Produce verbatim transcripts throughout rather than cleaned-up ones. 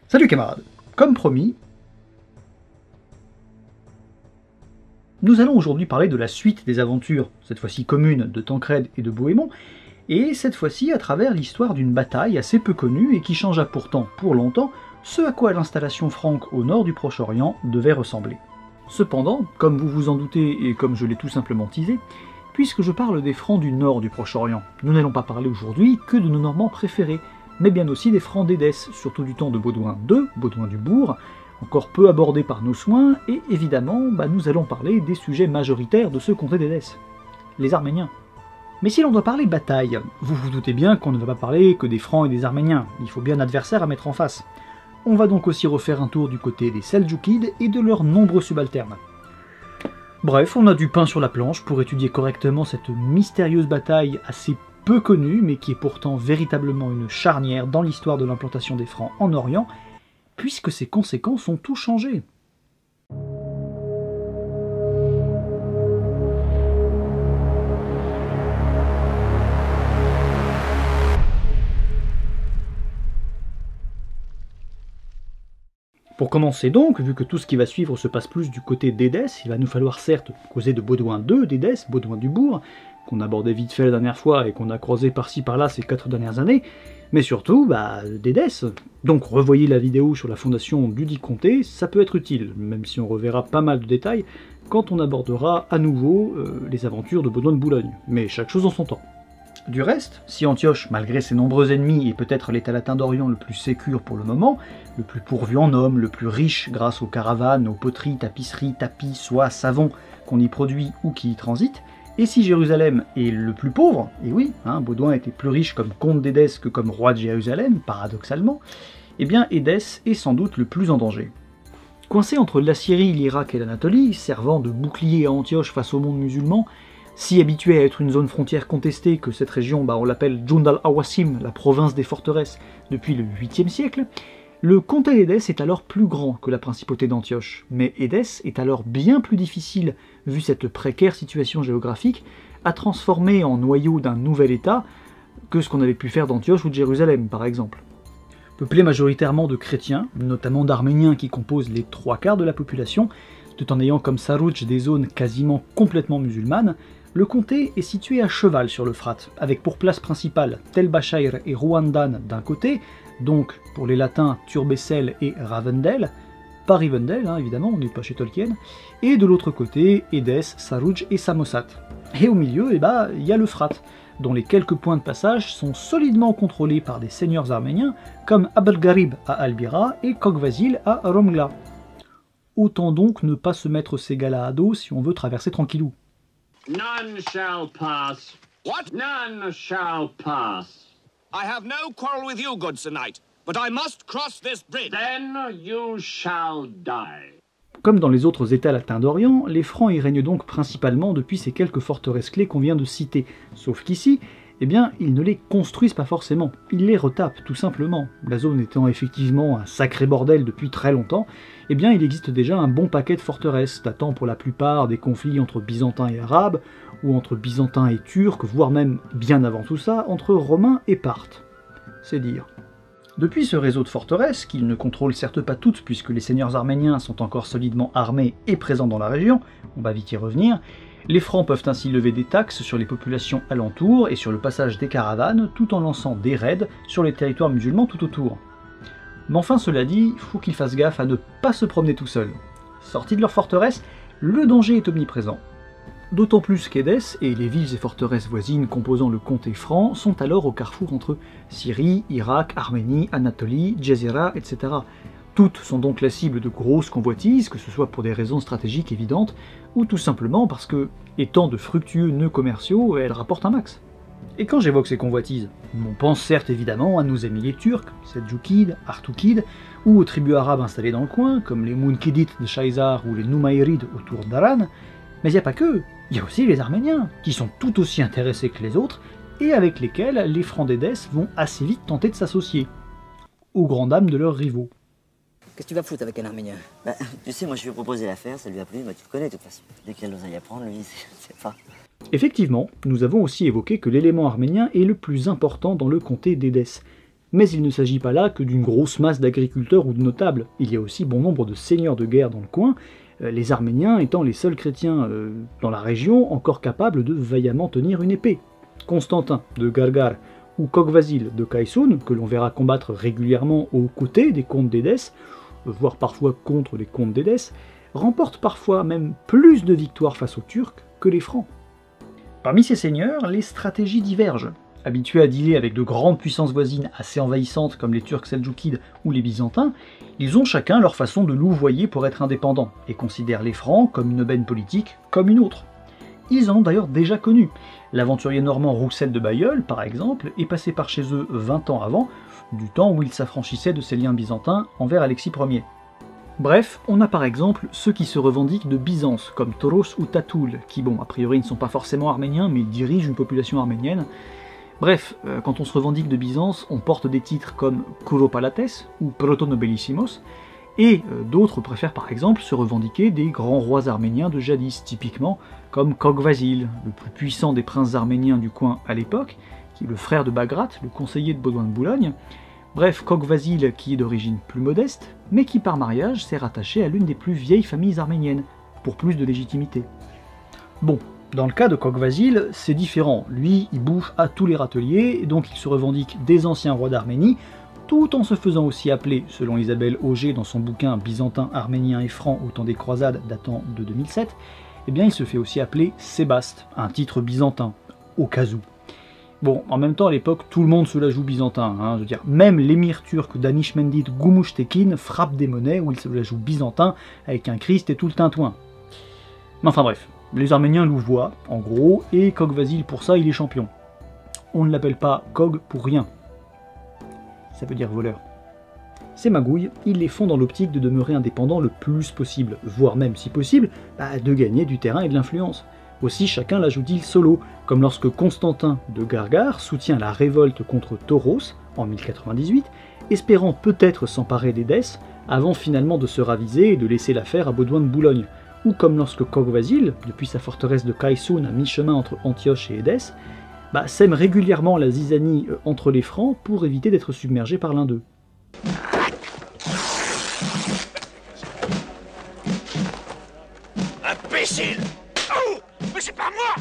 Salut camarades, comme promis, nous allons aujourd'hui parler de la suite des aventures, cette fois-ci communes, de Tancred et de Bohémond, et cette fois-ci à travers l'histoire d'une bataille assez peu connue et qui changea pourtant pour longtemps ce à quoi l'installation franque au nord du Proche-Orient devait ressembler. Cependant, comme vous vous en doutez et comme je l'ai tout simplement teasé, puisque je parle des Francs du nord du Proche-Orient, nous n'allons pas parler aujourd'hui que de nos Normands préférés, mais bien aussi des Francs d'Édesse, surtout du temps de Baudouin deux, Baudouin du Bourg, encore peu abordés par nos soins, et évidemment, bah, nous allons parler des sujets majoritaires de ce comté d'Édesse, les Arméniens. Mais si l'on doit parler bataille, vous vous doutez bien qu'on ne va pas parler que des Francs et des Arméniens, il faut bien un adversaire à mettre en face. On va donc aussi refaire un tour du côté des Seldjoukides et de leurs nombreux subalternes. Bref, on a du pain sur la planche pour étudier correctement cette mystérieuse bataille assez peu connue, mais qui est pourtant véritablement une charnière dans l'histoire de l'implantation des Francs en Orient, puisque ses conséquences ont tout changé. Pour commencer donc, vu que tout ce qui va suivre se passe plus du côté d'Édesse, il va nous falloir certes causer de Baudouin deux d'Édesse, Baudouin du Bourg, qu'on abordait vite fait la dernière fois et qu'on a croisé par-ci par-là ces quatre dernières années, mais surtout, bah, d'Édesse. Donc revoyez la vidéo sur la fondation du dit comté, ça peut être utile, même si on reverra pas mal de détails quand on abordera à nouveau euh, les aventures de Baudouin de Boulogne, mais chaque chose en son temps. Du reste, si Antioche, malgré ses nombreux ennemis, est peut-être l'état latin d'Orient le plus sécure pour le moment, le plus pourvu en hommes, le plus riche grâce aux caravanes, aux poteries, tapisseries, tapis, soie, savon qu'on y produit ou qui y transitent, et si Jérusalem est le plus pauvre, et oui, hein, Baudouin était plus riche comme comte d'Édesse que comme roi de Jérusalem, paradoxalement, eh bien Édesse est sans doute le plus en danger. Coincé entre l'Assyrie, l'Irak et l'Anatolie, servant de bouclier à Antioche face au monde musulman, si habitué à être une zone frontière contestée que cette région, bah, on l'appelle Jund al-Awasim, la province des forteresses, depuis le huitième siècle, le comté d'Édesse est alors plus grand que la principauté d'Antioche, mais Édesse est alors bien plus difficile, vu cette précaire situation géographique, à transformer en noyau d'un nouvel État que ce qu'on avait pu faire d'Antioche ou de Jérusalem, par exemple. Peuplé majoritairement de chrétiens, notamment d'Arméniens qui composent les trois quarts de la population, tout en ayant comme Sarouj des zones quasiment complètement musulmanes, le comté est situé à cheval sur l'Euphrate, avec pour place principale Tel Bashaïr et Rouandan d'un côté, donc pour les latins Turbessel et Ravendel, pas Rivendell hein, évidemment, on n'est pas chez Tolkien, et de l'autre côté Édesse, Sarouj et Samosat. Et au milieu, eh ben, y a l'Euphrate, dont les quelques points de passage sont solidement contrôlés par des seigneurs arméniens comme Abelgarib à Albira et Kokvazil à Romgla. Autant donc ne pas se mettre ces gars-là à dos si on veut traverser tranquillou. None shall pass. What? None shall pass. I have no quarrel with you, good Sir Knight, but I must cross this bridge. Then you shall die. Comme dans les autres États latins d'Orient, les Francs y règnent donc principalement depuis ces quelques forteresses clés qu'on vient de citer, sauf qu'ici, eh bien, ils ne les construisent pas forcément, ils les retapent tout simplement. La zone étant effectivement un sacré bordel depuis très longtemps, eh bien, il existe déjà un bon paquet de forteresses, datant pour la plupart des conflits entre Byzantins et Arabes, ou entre Byzantins et Turcs, voire même, bien avant tout ça, entre Romains et Parthes. C'est dire. Depuis ce réseau de forteresses, qu'ils ne contrôlent certes pas toutes puisque les seigneurs arméniens sont encore solidement armés et présents dans la région, on va vite y revenir, les Francs peuvent ainsi lever des taxes sur les populations alentours et sur le passage des caravanes, tout en lançant des raids sur les territoires musulmans tout autour. Mais enfin, cela dit, il faut qu'ils fassent gaffe à ne pas se promener tout seuls. Sortis de leur forteresse, le danger est omniprésent. D'autant plus qu'Édesse et les villes et forteresses voisines composant le comté franc sont alors au carrefour entre Syrie, Irak, Arménie, Anatolie, Djezira, et cetera. Toutes sont donc la cible de grosses convoitises, que ce soit pour des raisons stratégiques évidentes, ou tout simplement parce que, étant de fructueux nœuds commerciaux, elles rapportent un max. Et quand j'évoque ces convoitises, on pense certes évidemment à nos amis les Turcs, Seldjoukides, Artukides, ou aux tribus arabes installées dans le coin, comme les Munkidites de Shaizar ou les Noumaïrides autour d'Aran, mais il n'y a pas que, il y a aussi les Arméniens, qui sont tout aussi intéressés que les autres, et avec lesquels les Francs d'Édesse vont assez vite tenter de s'associer, aux grandes dames de leurs rivaux. Qu'est-ce que tu vas foutre avec un Arménien? Bah, tu sais, moi je lui ai proposé l'affaire, ça lui a plu, bah, tu le connais de toute façon. Dès qu'il y a de l'oseille à prendre, lui, c'est pas... Effectivement, nous avons aussi évoqué que l'élément arménien est le plus important dans le comté d'Édesse, Mais il ne s'agit pas là que d'une grosse masse d'agriculteurs ou de notables, il y a aussi bon nombre de seigneurs de guerre dans le coin, les Arméniens étant les seuls chrétiens euh, dans la région encore capables de vaillamment tenir une épée. Constantin de Gargar ou Kogvasil de Kaysun, que l'on verra combattre régulièrement aux côtés des comtes d'Édesse, voire parfois contre les comtes d'Édesse, remportent parfois même plus de victoires face aux Turcs que les Francs. Parmi ces seigneurs, les stratégies divergent. Habitués à dealer avec de grandes puissances voisines assez envahissantes comme les Turcs seldjoukides ou les Byzantins, ils ont chacun leur façon de louvoyer pour être indépendants, et considèrent les Francs comme une aubaine politique comme une autre. Ils en ont d'ailleurs déjà connu. L'aventurier normand Roussel de Bailleul, par exemple, est passé par chez eux vingt ans avant, du temps où il s'affranchissait de ses liens byzantins envers Alexis Ier. Bref, on a par exemple ceux qui se revendiquent de Byzance, comme Toros ou Tatoul, qui bon, a priori ne sont pas forcément arméniens, mais dirigent une population arménienne. Bref, euh, quand on se revendique de Byzance, on porte des titres comme Kouropalates ou Protonobellissimos, et euh, d'autres préfèrent par exemple se revendiquer des grands rois arméniens de jadis, typiquement comme Kogvasil, le plus puissant des princes arméniens du coin à l'époque, qui est le frère de Bagrat, le conseiller de Baudouin de Boulogne. Bref, Kogvasil qui est d'origine plus modeste, mais qui par mariage s'est rattaché à l'une des plus vieilles familles arméniennes, pour plus de légitimité. Bon, dans le cas de Kogvasil, c'est différent. Lui, il bouffe à tous les râteliers, et donc il se revendique des anciens rois d'Arménie, tout en se faisant aussi appeler, selon Isabelle Auger dans son bouquin Byzantin, Arménien et Franc au temps des croisades datant de deux mille sept, eh bien il se fait aussi appeler Sébaste, un titre byzantin, au cas où. Bon, en même temps, à l'époque, tout le monde se la joue byzantin, hein, je veux dire, même l'émir turc Danishmendit Gumushtekin frappe des monnaies où il se la joue byzantin, avec un Christ et tout le tintouin. Mais enfin bref, les Arméniens louvoient, en gros, et Kogvasil pour ça, il est champion. On ne l'appelle pas Kog pour rien. Ça veut dire voleur. Ces magouilles, ils les font dans l'optique de demeurer indépendants le plus possible, voire même, si possible, bah, de gagner du terrain et de l'influence. Aussi, chacun la joue-t-il solo, comme lorsque Constantin de Gargar soutient la révolte contre Toros en mille quatre-vingt-dix-huit, espérant peut-être s'emparer d'Édesse, avant finalement de se raviser et de laisser l'affaire à Baudouin de Boulogne, ou comme lorsque Kogvasil, depuis sa forteresse de Kaysun à mi-chemin entre Antioche et Édesse, bah, sème régulièrement la zizanie entre les Francs pour éviter d'être submergé par l'un d'eux. Imbécile! Oh! Mais c'est pas moi!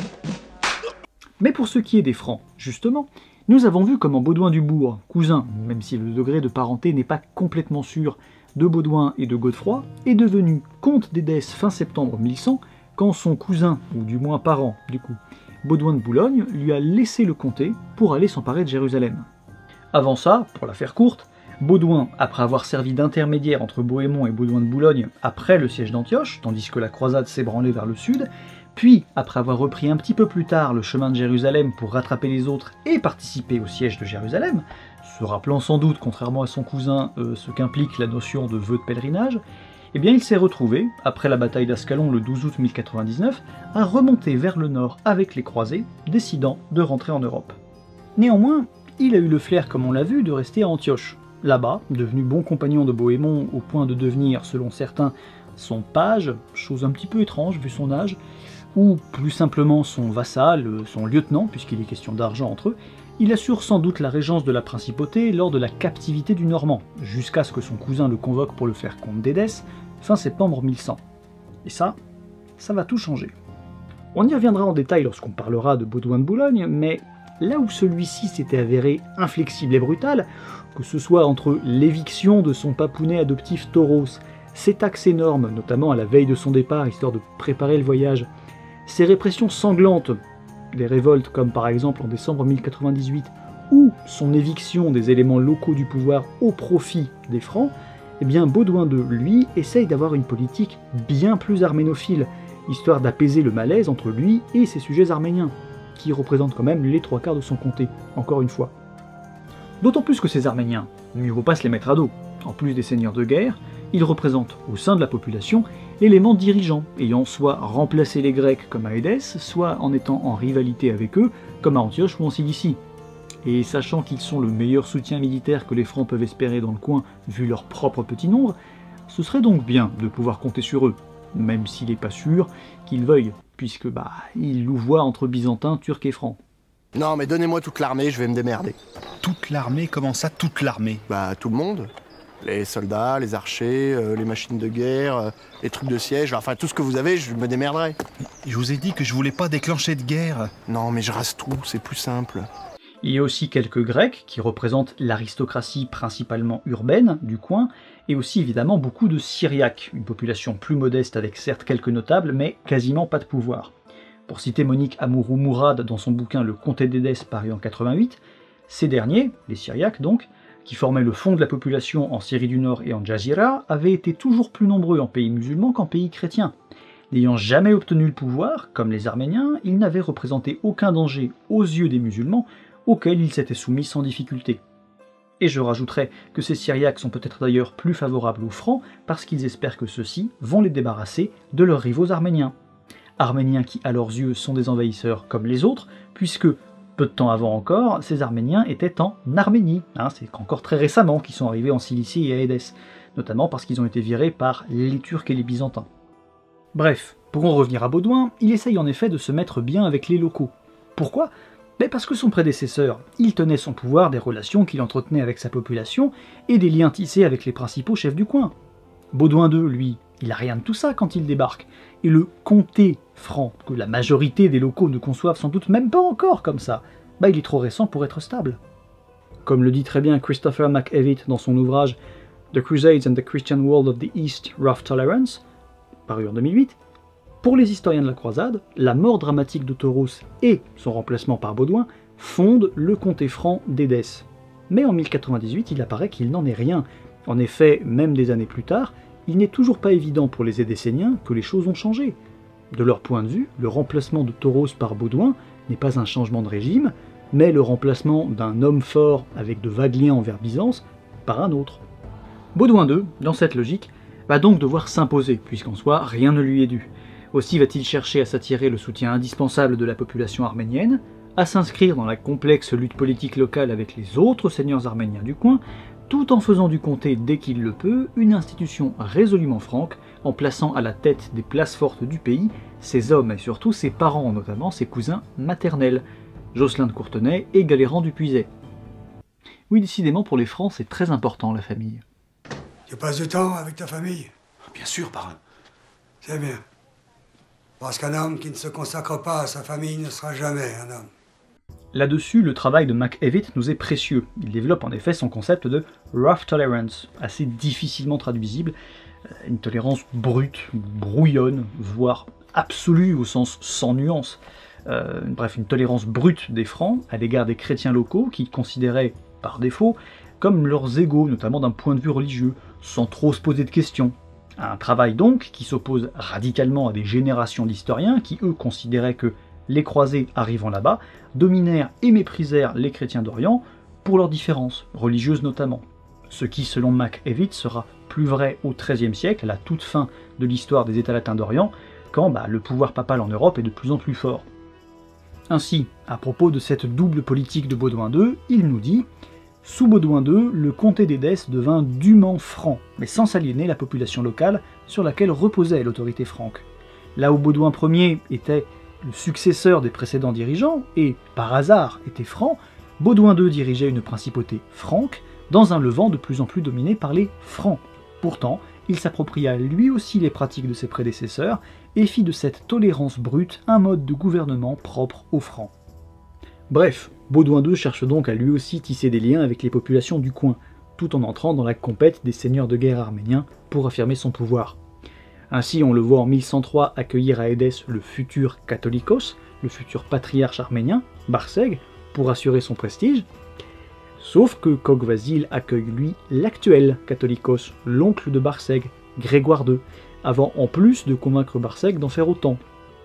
Mais pour ce qui est des Francs, justement, nous avons vu comment Baudouin du Bourg, cousin, même si le degré de parenté n'est pas complètement sûr, de Baudouin et de Godefroy, est devenu comte d'Édesse fin septembre mille cent, quand son cousin, ou du moins parent du coup, Baudouin de Boulogne, lui a laissé le comté pour aller s'emparer de Jérusalem. Avant ça, pour la faire courte, Baudouin, après avoir servi d'intermédiaire entre Bohémond et Baudouin de Boulogne après le siège d'Antioche, tandis que la croisade s'ébranlait vers le sud, puis, après avoir repris un petit peu plus tard le chemin de Jérusalem pour rattraper les autres et participer au siège de Jérusalem, se rappelant sans doute, contrairement à son cousin, euh, ce qu'implique la notion de vœu de pèlerinage, eh bien il s'est retrouvé, après la bataille d'Ascalon le douze août mille quatre-vingt-dix-neuf, à remonter vers le nord avec les croisés, décidant de rentrer en Europe. Néanmoins, il a eu le flair, comme on l'a vu, de rester à Antioche. Là-bas, devenu bon compagnon de Bohémond au point de devenir, selon certains, son page, chose un petit peu étrange vu son âge, ou plus simplement son vassal, son lieutenant, puisqu'il est question d'argent entre eux, il assure sans doute la régence de la principauté lors de la captivité du Normand, jusqu'à ce que son cousin le convoque pour le faire comte d'Édesse, fin septembre mille cent. Et ça, ça va tout changer. On y reviendra en détail lorsqu'on parlera de Baudouin de Boulogne, mais là où celui-ci s'était avéré inflexible et brutal, que ce soit entre l'éviction de son papounet adoptif Toros, ses taxes énormes, notamment à la veille de son départ, histoire de préparer le voyage, ses répressions sanglantes, des révoltes comme par exemple en décembre mille quatre-vingt-dix-huit, ou son éviction des éléments locaux du pouvoir au profit des Francs, eh bien Baudouin de, lui, essaye d'avoir une politique bien plus arménophile, histoire d'apaiser le malaise entre lui et ses sujets arméniens, qui représentent quand même les trois quarts de son comté, encore une fois. D'autant plus que ces Arméniens, mieux vaut pas se les mettre à dos. En plus des seigneurs de guerre, ils représentent, au sein de la population, l'élément dirigeant, ayant soit remplacé les Grecs comme à Édesse, soit en étant en rivalité avec eux, comme à Antioche ou en Cilicie. Et sachant qu'ils sont le meilleur soutien militaire que les Francs peuvent espérer dans le coin, vu leur propre petit nombre, ce serait donc bien de pouvoir compter sur eux, même s'il n'est pas sûr qu'ils veuillent, puisque bah, ils louvoient entre Byzantins, Turcs et Francs. Non, mais donnez-moi toute l'armée, je vais me démerder. Toute l'armée? Comment ça, toute l'armée? Bah, tout le monde. Les soldats, les archers, euh, les machines de guerre, euh, les trucs de siège, enfin tout ce que vous avez, je me démerderai. Je vous ai dit que je voulais pas déclencher de guerre. Non, mais je rase tout, c'est plus simple. Il y a aussi quelques Grecs qui représentent l'aristocratie principalement urbaine du coin, et aussi évidemment beaucoup de Syriaques, une population plus modeste avec certes quelques notables, mais quasiment pas de pouvoir. Pour citer Monique Amourou-Mourad dans son bouquin Le Comté d'Édesse paru en quatre-vingt-huit, ces derniers, les Syriaques donc, qui formaient le fond de la population en Syrie du Nord et en Jazira, avaient été toujours plus nombreux en pays musulman qu'en pays chrétien. N'ayant jamais obtenu le pouvoir, comme les Arméniens, ils n'avaient représenté aucun danger aux yeux des musulmans, auxquels ils s'étaient soumis sans difficulté. Et je rajouterai que ces Syriaques sont peut-être d'ailleurs plus favorables aux Francs, parce qu'ils espèrent que ceux-ci vont les débarrasser de leurs rivaux arméniens. Arméniens qui, à leurs yeux, sont des envahisseurs comme les autres, puisque, peu de temps avant encore, ces Arméniens étaient en Arménie. Hein, c'est encore très récemment qu'ils sont arrivés en Cilicie et à Édesse, notamment parce qu'ils ont été virés par les Turcs et les Byzantins. Bref, pour en revenir à Baudouin, il essaye en effet de se mettre bien avec les locaux. Pourquoi ? Mais parce que son prédécesseur, il tenait son pouvoir des relations qu'il entretenait avec sa population et des liens tissés avec les principaux chefs du coin. Baudouin deux, lui, il a rien de tout ça quand il débarque. Et le comté franc, que la majorité des locaux ne conçoivent sans doute même pas encore comme ça, bah il est trop récent pour être stable. Comme le dit très bien Christopher McEvitt dans son ouvrage The Crusades and the Christian World of the East, Rough Tolerance, paru en deux mille huit, pour les historiens de la croisade, la mort dramatique de Tauros et son remplacement par Baudouin fondent le comté franc d'Édesse. Mais en mille quatre-vingt-dix-huit, il apparaît qu'il n'en est rien. En effet, même des années plus tard, il n'est toujours pas évident pour les Édesséniens que les choses ont changé. De leur point de vue, le remplacement de Tauros par Baudouin n'est pas un changement de régime, mais le remplacement d'un homme fort avec de vagues liens envers Byzance par un autre. Baudouin deux, dans cette logique, va donc devoir s'imposer, puisqu'en soi, rien ne lui est dû. Aussi va-t-il chercher à s'attirer le soutien indispensable de la population arménienne, à s'inscrire dans la complexe lutte politique locale avec les autres seigneurs arméniens du coin, tout en faisant du comté, dès qu'il le peut, une institution résolument franque, en plaçant à la tête des places fortes du pays ses hommes et surtout ses parents, notamment ses cousins maternels, Jocelyn de Courtenay et Galéran du Puiset. Oui, décidément, pour les Francs, c'est très important, la famille. Tu passes du temps avec ta famille? Bien sûr, parrain. C'est bien. Parce qu'un homme qui ne se consacre pas à sa famille ne sera jamais un homme. Là-dessus, le travail de McEvitt nous est précieux. Il développe en effet son concept de rough tolerance, assez difficilement traduisible, une tolérance brute, brouillonne, voire absolue au sens sans nuance. Euh, bref, une tolérance brute des Francs à l'égard des chrétiens locaux qu'ils considéraient, par défaut, comme leurs égaux, notamment d'un point de vue religieux, sans trop se poser de questions. Un travail donc qui s'oppose radicalement à des générations d'historiens qui, eux, considéraient que les croisés arrivant là-bas dominèrent et méprisèrent les chrétiens d'Orient pour leurs différences, religieuses notamment. Ce qui, selon McEvitt, sera plus vrai au treizième siècle, à la toute fin de l'histoire des États latins d'Orient, quand bah, le pouvoir papal en Europe est de plus en plus fort. Ainsi, à propos de cette double politique de Baudouin deux, il nous dit « Sous Baudouin deux, le comté d'Édesse devint dûment franc, mais sans s'aliéner la population locale sur laquelle reposait l'autorité franque. Là où Baudouin Ier était le successeur des précédents dirigeants, et, par hasard, était franc, Baudouin deux dirigeait une principauté franque, dans un Levant de plus en plus dominé par les Francs. Pourtant, il s'appropria lui aussi les pratiques de ses prédécesseurs, et fit de cette tolérance brute un mode de gouvernement propre aux Francs. Bref, Baudouin deux cherche donc à lui aussi tisser des liens avec les populations du coin, tout en entrant dans la compète des seigneurs de guerre arméniens pour affirmer son pouvoir. Ainsi, on le voit en mille cent trois accueillir à Édesse le futur Catholicos, le futur patriarche arménien, Barseg, pour assurer son prestige. Sauf que Coq-Vasile accueille lui l'actuel Catholicos, l'oncle de Barseg, Grégoire deux, avant en plus de convaincre Barseg d'en faire autant.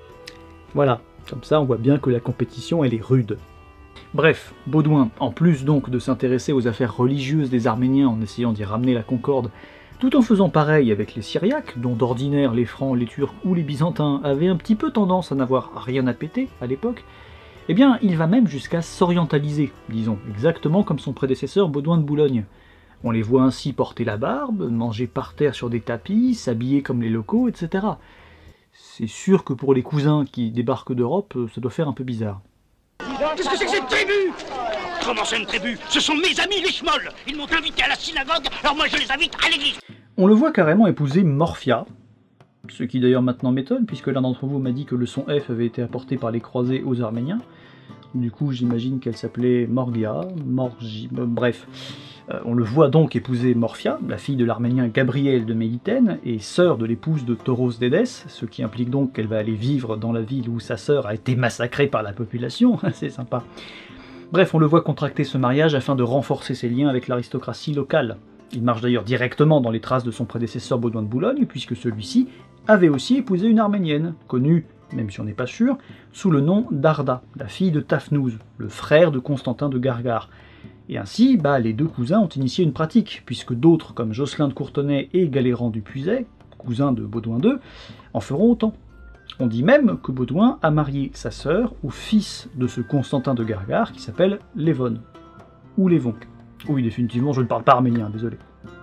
Voilà, comme ça on voit bien que la compétition elle est rude. Bref, Baudouin, en plus donc de s'intéresser aux affaires religieuses des Arméniens en essayant d'y ramener la concorde, tout en faisant pareil avec les Syriaques, dont d'ordinaire les Francs, les Turcs ou les Byzantins avaient un petit peu tendance à n'avoir rien à péter à l'époque, eh bien il va même jusqu'à s'orientaliser, disons, exactement comme son prédécesseur Baudouin de Boulogne. On les voit ainsi porter la barbe, manger par terre sur des tapis, s'habiller comme les locaux, et cetera. C'est sûr que pour les cousins qui débarquent d'Europe, ça doit faire un peu bizarre. Qu'est-ce que c'est que cette tribu? Comment c'est une tribu? Ce sont mes amis les schmolls. Ils m'ont invité à la synagogue, alors moi je les invite à l'église. On le voit carrément épouser Morphia, ce qui d'ailleurs maintenant m'étonne, puisque l'un d'entre vous m'a dit que le son F avait été apporté par les croisés aux Arméniens. Du coup, j'imagine qu'elle s'appelait Morgia, Morgi... bref. Euh, on le voit donc épouser Morphia, la fille de l'Arménien Gabriel de Mélitène, et sœur de l'épouse de Tauros d'Édesse, ce qui implique donc qu'elle va aller vivre dans la ville où sa sœur a été massacrée par la population, c'est sympa. Bref, on le voit contracter ce mariage afin de renforcer ses liens avec l'aristocratie locale. Il marche d'ailleurs directement dans les traces de son prédécesseur Baudouin de Boulogne, puisque celui-ci avait aussi épousé une Arménienne, connue, même si on n'est pas sûr, sous le nom d'Arda, la fille de Tafnouz, le frère de Constantin de Gargare. Et ainsi, bah, les deux cousins ont initié une pratique, puisque d'autres comme Jocelyn de Courtenay et Galéran du Puiset, cousins de Baudouin deux, en feront autant. On dit même que Baudouin a marié sa sœur au fils de ce Constantin de Gargare qui s'appelle Lévon, ou Lévon. Oui, définitivement, je ne parle pas arménien, désolé.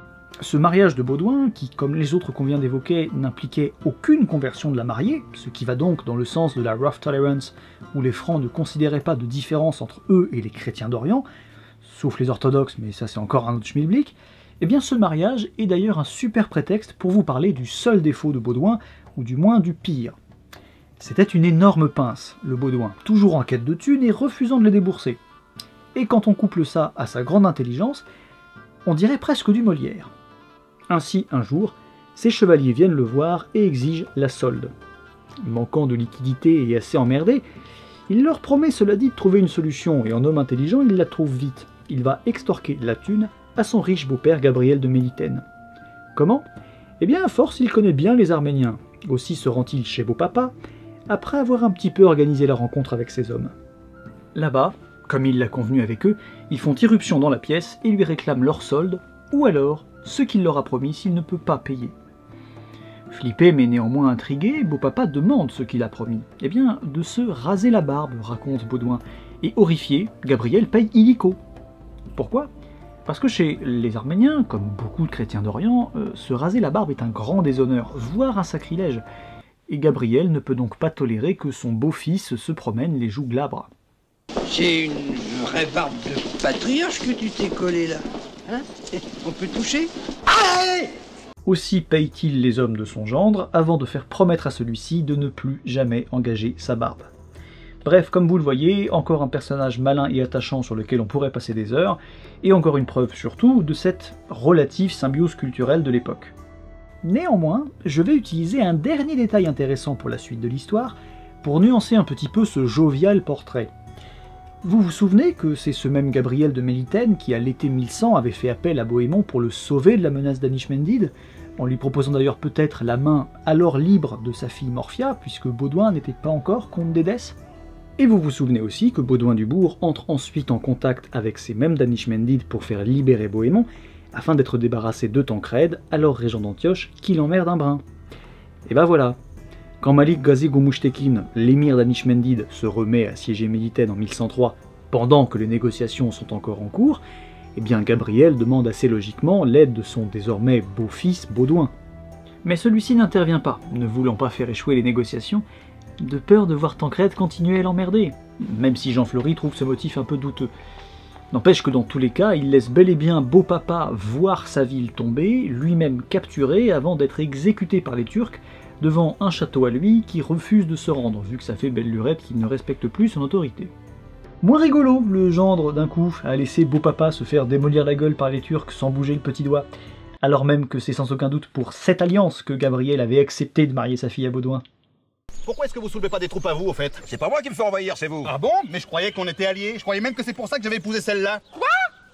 Ce mariage de Baudouin, qui, comme les autres qu'on vient d'évoquer, n'impliquait aucune conversion de la mariée, ce qui va donc dans le sens de la rough tolerance, où les Francs ne considéraient pas de différence entre eux et les chrétiens d'Orient, sauf les orthodoxes, mais ça c'est encore un autre schmilblick, eh bien ce mariage est d'ailleurs un super prétexte pour vous parler du seul défaut de Baudouin, ou du moins du pire. C'était une énorme pince, le Baudouin, toujours en quête de thunes et refusant de les débourser. Et quand on couple ça à sa grande intelligence, on dirait presque du Molière. Ainsi, un jour, ses chevaliers viennent le voir et exigent la solde. Manquant de liquidité et assez emmerdé, il leur promet cela dit de trouver une solution, et en homme intelligent, il la trouve vite. Il va extorquer la thune à son riche beau-père Gabriel de Mélitène. Comment? Eh bien, à force, il connaît bien les Arméniens. Aussi se rend-il chez Beau-Papa, après avoir un petit peu organisé la rencontre avec ses hommes. Là-bas, comme il l'a convenu avec eux, ils font irruption dans la pièce et lui réclament leur solde, ou alors ce qu'il leur a promis s'il ne peut pas payer. Flippé mais néanmoins intrigué, Beau-Papa demande ce qu'il a promis. Eh bien, de se raser la barbe, raconte Baudouin. Et horrifié, Gabriel paye illico. Pourquoi? Parce que chez les Arméniens, comme beaucoup de chrétiens d'Orient, euh, se raser la barbe est un grand déshonneur, voire un sacrilège. Et Gabriel ne peut donc pas tolérer que son beau-fils se promène les joues glabres. C'est une vraie barbe de patriarche que tu t'es collé là. Hein? On peut toucher? Allez! Aussi paye-t-il les hommes de son gendre avant de faire promettre à celui-ci de ne plus jamais engager sa barbe. Bref, comme vous le voyez, encore un personnage malin et attachant sur lequel on pourrait passer des heures, et encore une preuve surtout de cette relative symbiose culturelle de l'époque. Néanmoins, je vais utiliser un dernier détail intéressant pour la suite de l'histoire, pour nuancer un petit peu ce jovial portrait. Vous vous souvenez que c'est ce même Gabriel de Mélitène qui, à l'été mille cent, avait fait appel à Bohémond pour le sauver de la menace d'Anishmendid, en lui proposant d'ailleurs peut-être la main alors libre de sa fille Morphia, puisque Baudouin n'était pas encore comte d'Édesse. Et vous vous souvenez aussi que Baudouin du Bourg entre ensuite en contact avec ces mêmes d'Anishmendid pour faire libérer Bohémond, afin d'être débarrassé de Tancrède, alors régent d'Antioche, qui l'emmerde un brin. Et ben voilà. Quand Malik Gazi Gomuştekin, l'émir d'Anishmendid, se remet à siéger Mélitène en mille cent trois, pendant que les négociations sont encore en cours, eh bien Gabriel demande assez logiquement l'aide de son désormais beau-fils Baudouin. Mais celui-ci n'intervient pas, ne voulant pas faire échouer les négociations, de peur de voir Tancrède continuer à l'emmerder, même si Jean Fleury trouve ce motif un peu douteux. N'empêche que dans tous les cas, il laisse bel et bien Beau-Papa voir sa ville tomber, lui-même capturé avant d'être exécuté par les Turcs, devant un château à lui qui refuse de se rendre, vu que ça fait belle lurette qu'il ne respecte plus son autorité. Moins rigolo, le gendre, d'un coup, a laissé Beau-Papa se faire démolir la gueule par les Turcs sans bouger le petit doigt, alors même que c'est sans aucun doute pour cette alliance que Gabriel avait accepté de marier sa fille à Baudouin. Pourquoi est-ce que vous soulevez pas des troupes à vous, au fait? C'est pas moi qui me fais envahir, c'est vous. Ah bon? Mais je croyais qu'on était alliés, je croyais même que c'est pour ça que j'avais épousé celle-là. Quoi?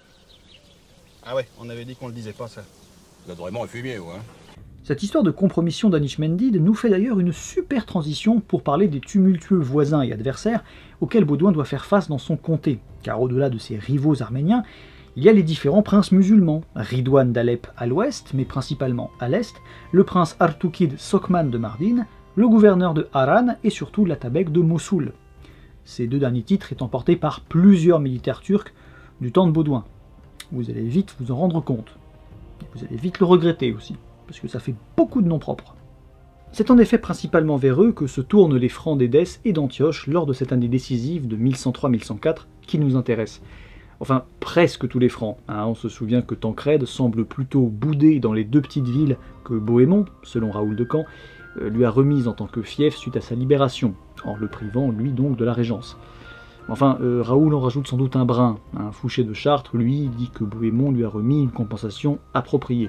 Ah ouais, on avait dit qu'on le disait pas, ça. Vous êtes vraiment un fumier, vous, hein? Cette histoire de compromission d'Anishmendid nous fait d'ailleurs une super transition pour parler des tumultueux voisins et adversaires auxquels Baudouin doit faire face dans son comté, car au-delà de ses rivaux arméniens, il y a les différents princes musulmans, Ridouane d'Alep à l'ouest, mais principalement à l'est, le prince Artukid Sokman de Mardin, le gouverneur de Harran et surtout l'Atabek de Mossoul. Ces deux derniers titres étant portés par plusieurs militaires turcs du temps de Baudouin. Vous allez vite vous en rendre compte. Vous allez vite le regretter aussi, parce que ça fait beaucoup de noms propres. C'est en effet principalement vers eux que se tournent les Francs d'Édesse et d'Antioche lors de cette année décisive de mille cent trois mille cent quatre qui nous intéresse. Enfin, presque tous les Francs. Hein, on se souvient que Tancrède semble plutôt bouder dans les deux petites villes que Bohémond, selon Raoul de Camp, euh, lui a remises en tant que fief suite à sa libération, en le privant, lui donc, de la régence. Enfin, euh, Raoul en rajoute sans doute un brin. Hein, Fouché de Chartres, lui, dit que Bohémond lui a remis une compensation appropriée.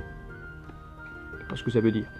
Je sais pas ce que ça veut dire.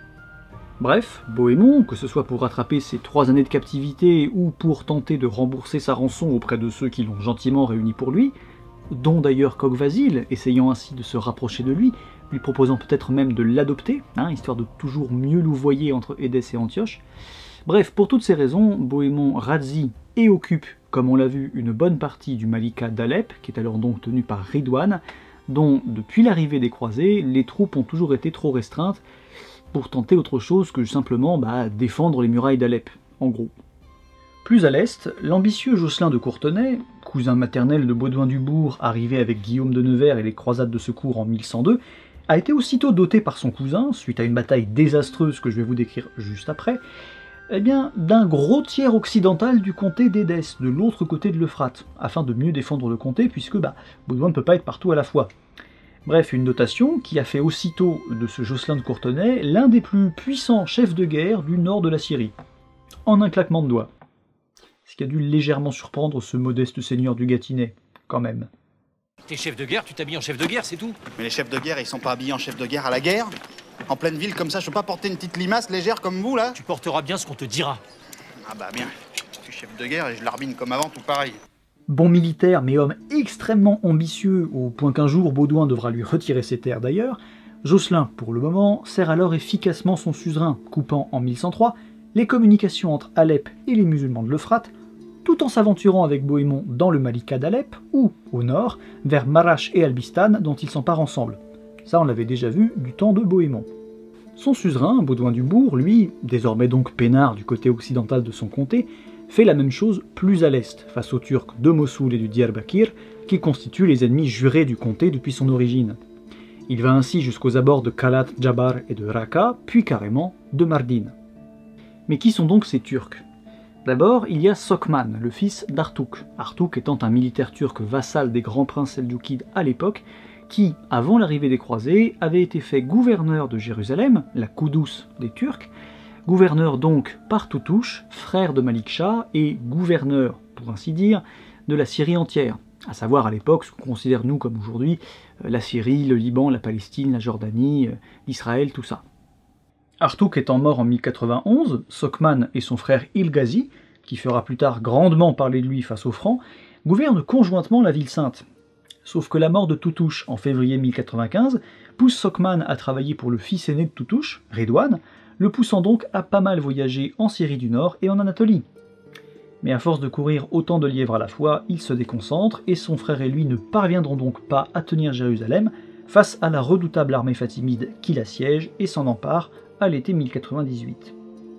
Bref, Bohémond, que ce soit pour rattraper ses trois années de captivité ou pour tenter de rembourser sa rançon auprès de ceux qui l'ont gentiment réuni pour lui, dont d'ailleurs Coq-Vasile, essayant ainsi de se rapprocher de lui, lui proposant peut-être même de l'adopter, hein, histoire de toujours mieux louvoyer entre Édesse et Antioche. Bref, pour toutes ces raisons, Bohémond razzie et occupe, comme on l'a vu, une bonne partie du Malika d'Alep, qui est alors donc tenu par Ridwan, dont, depuis l'arrivée des croisés, les troupes ont toujours été trop restreintes pour tenter autre chose que simplement bah, défendre les murailles d'Alep, en gros. Plus à l'est, l'ambitieux Josselin de Courtenay, cousin maternel de Baudouin du Bourg, arrivé avec Guillaume de Nevers et les croisades de secours en mille cent deux, a été aussitôt doté par son cousin, suite à une bataille désastreuse que je vais vous décrire juste après, eh bien, d'un gros tiers occidental du comté d'Édesse, de l'autre côté de l'Euphrate, afin de mieux défendre le comté, puisque bah, Baudouin ne peut pas être partout à la fois. Bref, une dotation qui a fait aussitôt de ce Josselin de Courtenay l'un des plus puissants chefs de guerre du nord de la Syrie, en un claquement de doigts. Ce qui a dû légèrement surprendre ce modeste seigneur du Gâtinais, quand même. T'es chef de guerre, tu t'habilles en chef de guerre, c'est tout. Mais les chefs de guerre, ils sont pas habillés en chef de guerre à la guerre? En pleine ville comme ça, je peux pas porter une petite limace légère comme vous, là? Tu porteras bien ce qu'on te dira. Ah bah bien, je suis chef de guerre et je larbine comme avant, tout pareil. Bon militaire, mais homme extrêmement ambitieux, au point qu'un jour Baudouin devra lui retirer ses terres d'ailleurs, Josselin, pour le moment, sert alors efficacement son suzerain, coupant en mille cent trois les communications entre Alep et les musulmans de l'Euphrate, tout en s'aventurant avec Bohémond dans le Malika d'Alep, ou, au nord, vers Marash et Albistan, dont ils s'emparent ensemble. Ça, on l'avait déjà vu du temps de Bohémond. Son suzerain, Baudouin du Bourg, lui, désormais donc peinard du côté occidental de son comté, fait la même chose plus à l'est, face aux Turcs de Mossoul et du Diyarbakir, qui constituent les ennemis jurés du comté depuis son origine. Il va ainsi jusqu'aux abords de Kalat Djabar et de Raqqa, puis carrément de Mardin. Mais qui sont donc ces Turcs? D'abord, il y a Sokman, le fils d'Artouk, Artouk étant un militaire turc vassal des grands princes seldjoukides à l'époque, qui, avant l'arrivée des croisés, avait été fait gouverneur de Jérusalem, la Koudous des Turcs, gouverneur donc par Toutouche, frère de Malik Shah, et gouverneur, pour ainsi dire, de la Syrie entière, à savoir à l'époque ce qu'on considère nous comme aujourd'hui la Syrie, le Liban, la Palestine, la Jordanie, l'Israël, tout ça. Artouk étant mort en mille quatre-vingt-onze, Sokman et son frère Ilghazi, qui fera plus tard grandement parler de lui face aux Francs, gouvernent conjointement la ville sainte. Sauf que la mort de Toutouche en février mille quatre-vingt-quinze pousse Sokman à travailler pour le fils aîné de Toutouche, Ridwan, le poussant donc à pas mal voyager en Syrie du Nord et en Anatolie. Mais à force de courir autant de lièvres à la fois, il se déconcentre et son frère et lui ne parviendront donc pas à tenir Jérusalem face à la redoutable armée fatimide qui l'assiège et s'en empare à l'été mille quatre-vingt-dix-huit.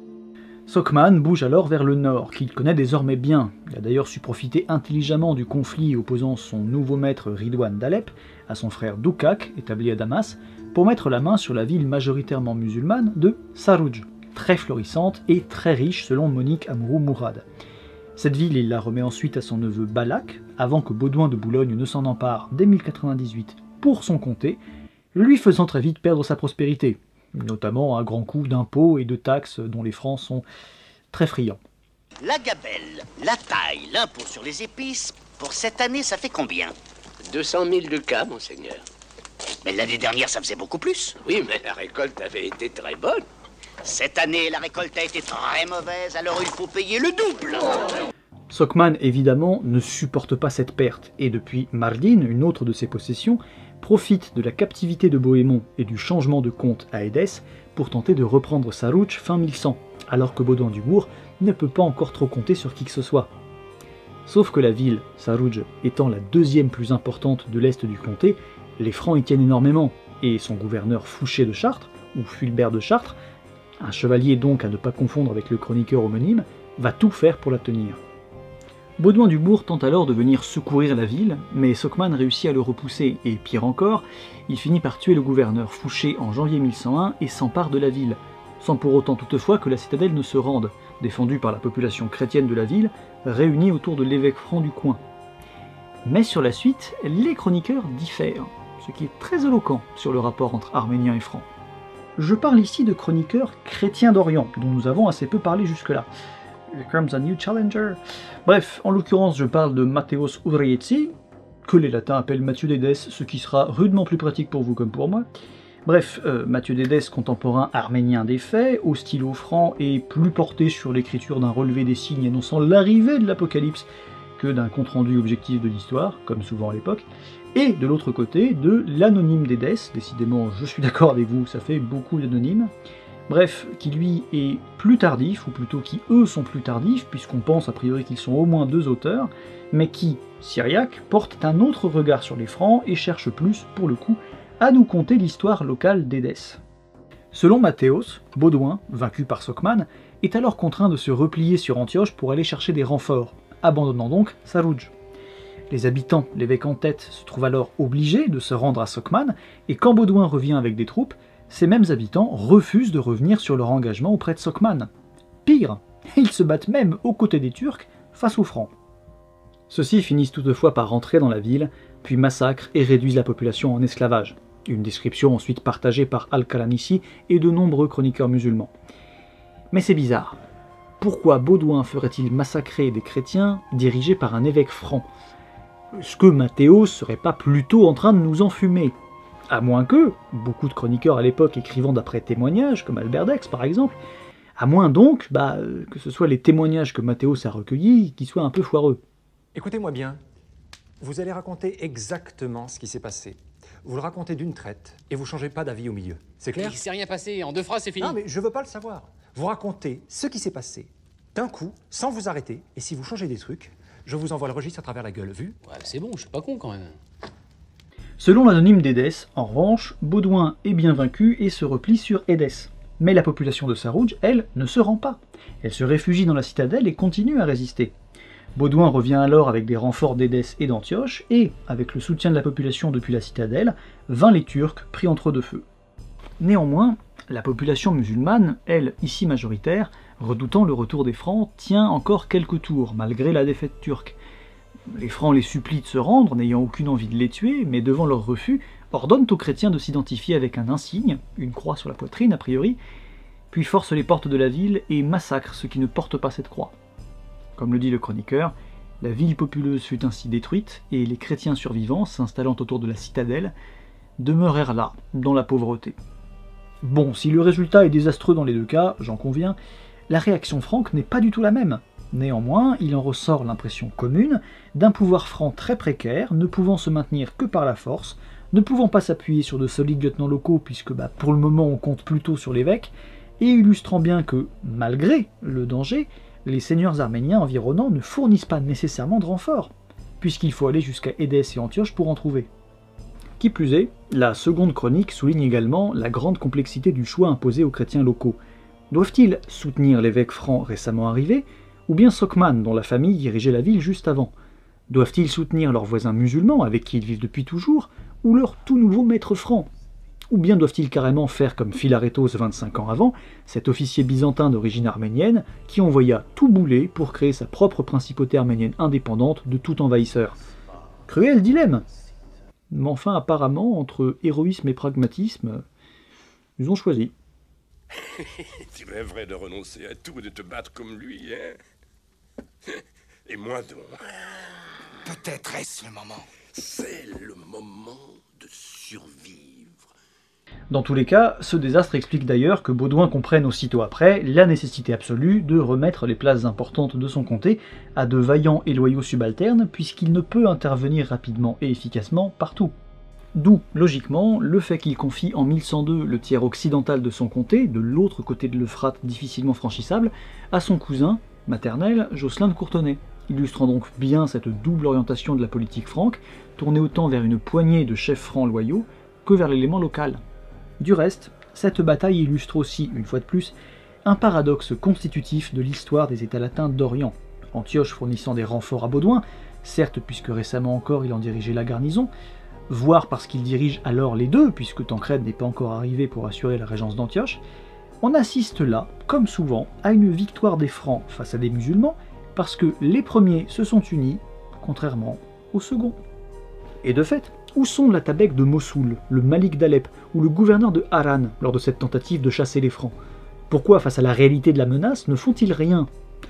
Sokman bouge alors vers le nord, qu'il connaît désormais bien. Il a d'ailleurs su profiter intelligemment du conflit opposant son nouveau maître Ridwan d'Alep à son frère Doukak, établi à Damas, pour mettre la main sur la ville majoritairement musulmane de Sarouj, très florissante et très riche selon Monique Amrou Mourad. Cette ville, il la remet ensuite à son neveu Balak, avant que Baudouin de Boulogne ne s'en empare dès mille quatre-vingt-dix-huit pour son comté, lui faisant très vite perdre sa prospérité, notamment à grands coups d'impôts et de taxes dont les Francs sont très friands. La gabelle, la taille, l'impôt sur les épices, pour cette année, ça fait combien? deux cent mille ducats, monseigneur. Mais l'année dernière, ça faisait beaucoup plus. Oui, mais la récolte avait été très bonne. Cette année, la récolte a été très mauvaise, alors il faut payer le double. Sokman, évidemment, ne supporte pas cette perte, et depuis Mardin, une autre de ses possessions, profite de la captivité de Bohémond et du changement de comte à Édesse pour tenter de reprendre Sarouch fin mille cent, alors que Baudouin du Bourg ne peut pas encore trop compter sur qui que ce soit. Sauf que la ville, Sarouj, étant la deuxième plus importante de l'est du comté, les Francs y tiennent énormément, et son gouverneur Fouché de Chartres, ou Fulbert de Chartres, un chevalier donc à ne pas confondre avec le chroniqueur homonyme, va tout faire pour la tenir. Baudouin du Bourg tente alors de venir secourir la ville, mais Sokman réussit à le repousser, et pire encore, il finit par tuer le gouverneur Fouché en janvier mille cent un et s'empare de la ville, sans pour autant toutefois que la citadelle ne se rende, défendue par la population chrétienne de la ville, réunie autour de l'évêque franc du coin. Mais sur la suite, les chroniqueurs diffèrent, ce qui est très éloquent sur le rapport entre Arméniens et Francs. Je parle ici de chroniqueurs chrétiens d'Orient, dont nous avons assez peu parlé jusque-là. Here comes a new challenger. Bref, en l'occurrence, je parle de Matthäus Urietzi, que les latins appellent Matthieu d'Édesse, ce qui sera rudement plus pratique pour vous comme pour moi. Bref, euh, Matthieu d'Édesse, contemporain arménien des faits, au stylo franc et plus porté sur l'écriture d'un relevé des signes annonçant l'arrivée de l'Apocalypse que d'un compte-rendu objectif de l'histoire, comme souvent à l'époque, et de l'autre côté, de l'anonyme d'Édesse, décidément je suis d'accord avec vous, ça fait beaucoup d'anonymes, bref, qui lui est plus tardif, ou plutôt qui eux sont plus tardifs, puisqu'on pense a priori qu'ils sont au moins deux auteurs, mais qui, syriaques, portent un autre regard sur les Francs et cherchent plus, pour le coup, à nous conter l'histoire locale d'Édesse. Selon Matthäus, Baudouin, vaincu par Sokhman, est alors contraint de se replier sur Antioche pour aller chercher des renforts, abandonnant donc Sarouj. Les habitants, l'évêque en tête, se trouvent alors obligés de se rendre à Sokhman, et quand Baudouin revient avec des troupes, ces mêmes habitants refusent de revenir sur leur engagement auprès de Sokhman. Pire, ils se battent même aux côtés des Turcs face aux Francs. Ceux-ci finissent toutefois par rentrer dans la ville, puis massacrent et réduisent la population en esclavage. Une description ensuite partagée par Al-Kalanissi et de nombreux chroniqueurs musulmans. Mais c'est bizarre. Pourquoi Baudouin ferait-il massacrer des chrétiens dirigés par un évêque franc? Est-ce que Matthäus serait pas plutôt en train de nous enfumer? À moins que, beaucoup de chroniqueurs à l'époque écrivant d'après témoignages, comme Albert d'Aix par exemple, à moins donc bah, que ce soit les témoignages que Matthäus a recueillis qui soient un peu foireux. Écoutez-moi bien, vous allez raconter exactement ce qui s'est passé. Vous le racontez d'une traite et vous changez pas d'avis au milieu. C'est clair? Il s'est rien passé, en deux phrases c'est fini. Non mais je veux pas le savoir. Vous racontez ce qui s'est passé, d'un coup, sans vous arrêter, et si vous changez des trucs, je vous envoie le registre à travers la gueule, vu? Ouais, c'est bon, je suis pas con quand même. Selon l'anonyme d'Édesse, en revanche, Baudouin est bien vaincu et se replie sur Édesse. Mais la population de Sarouj, elle, ne se rend pas. Elle se réfugie dans la citadelle et continue à résister. Baudouin revient alors avec des renforts d'Édesse et d'Antioche, et, avec le soutien de la population depuis la citadelle, vainc les Turcs pris entre deux feux. Néanmoins, la population musulmane, elle, ici majoritaire, redoutant le retour des Francs, tient encore quelques tours, malgré la défaite turque. Les Francs les supplient de se rendre, n'ayant aucune envie de les tuer, mais devant leur refus, ordonnent aux chrétiens de s'identifier avec un insigne, une croix sur la poitrine a priori, puis forcent les portes de la ville et massacrent ceux qui ne portent pas cette croix. Comme le dit le chroniqueur, la ville populeuse fut ainsi détruite, et les chrétiens survivants, s'installant autour de la citadelle, demeurèrent là, dans la pauvreté. Bon, si le résultat est désastreux dans les deux cas, j'en conviens, la réaction franque n'est pas du tout la même. Néanmoins, il en ressort l'impression commune d'un pouvoir franc très précaire, ne pouvant se maintenir que par la force, ne pouvant pas s'appuyer sur de solides lieutenants locaux, puisque bah, pour le moment on compte plutôt sur l'évêque, et illustrant bien que, malgré le danger, les seigneurs arméniens environnants ne fournissent pas nécessairement de renforts, puisqu'il faut aller jusqu'à Édesse et Antioche pour en trouver. Qui plus est, la seconde chronique souligne également la grande complexité du choix imposé aux chrétiens locaux. Doivent-ils soutenir l'évêque franc récemment arrivé, ou bien Sokhman, dont la famille dirigeait la ville juste avant? Doivent-ils soutenir leurs voisins musulmans, avec qui ils vivent depuis toujours, ou leur tout nouveau maître franc? Ou bien doivent-ils carrément faire comme Philarétos vingt-cinq ans avant, cet officier byzantin d'origine arménienne, qui envoya tout bouler pour créer sa propre principauté arménienne indépendante de tout envahisseur? Cruel dilemme! Mais enfin, apparemment, entre héroïsme et pragmatisme, ils ont choisi. Tu rêverais de renoncer à tout et de te battre comme lui, hein? Et moi donc. Peut-être est-ce le moment. C'est le moment de survivre. Dans tous les cas, ce désastre explique d'ailleurs que Baudouin comprenne aussitôt après la nécessité absolue de remettre les places importantes de son comté à de vaillants et loyaux subalternes, puisqu'il ne peut intervenir rapidement et efficacement partout. D'où, logiquement, le fait qu'il confie en mille cent deux le tiers occidental de son comté, de l'autre côté de l'Euphrate difficilement franchissable, à son cousin maternel, Jocelyn de Courtenay, illustrant donc bien cette double orientation de la politique franque, tournée autant vers une poignée de chefs francs loyaux que vers l'élément local. Du reste, cette bataille illustre aussi, une fois de plus, un paradoxe constitutif de l'histoire des États latins d'Orient. Antioche fournissant des renforts à Baudouin, certes puisque récemment encore il en dirigeait la garnison, voire parce qu'il dirige alors les deux, puisque Tancrède n'est pas encore arrivé pour assurer la régence d'Antioche, On assiste là, comme souvent, à une victoire des Francs face à des musulmans, parce que les premiers se sont unis, contrairement aux seconds. Et de fait, où sont l'Atabeg de Mossoul, le Malik d'Alep ou le gouverneur de Haran lors de cette tentative de chasser les Francs? Pourquoi, face à la réalité de la menace, ne font-ils rien?